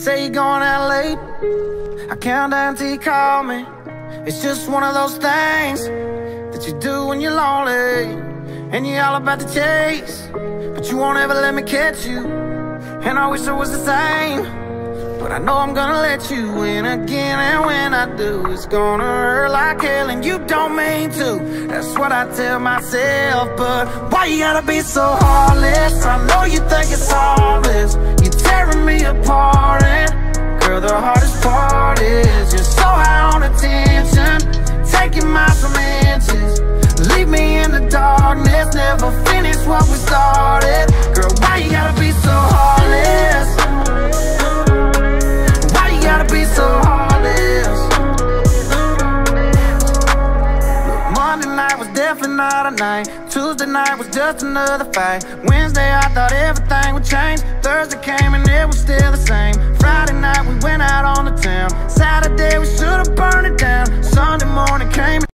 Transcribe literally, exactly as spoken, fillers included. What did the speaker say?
say you're going out late. I count down till you call me. It's just one of those things that you do when you're lonely, and you're all about to chase, but you won't ever let me catch you. And I wish I was the same, but I know I'm gonna let you in again. And when I do, it's gonna hurt like hell, and you don't mean to. That's what I tell myself. But why you gotta be so heartless? I know you think it's harmless. You're tearing me apart, and girl, the hardest part is you're so high on attention, taking miles from inches. Leave me in the darkness, never finish what we started. Girl, why you gotta be so heartless? Why you gotta be so heartless? Look, Monday night was definitely not a night. Tuesday night was just another fight. Wednesday I thought everything would change. Thursday came and it was still the same. Friday night we went out on the town. Saturday we should've burned it down. Sunday morning came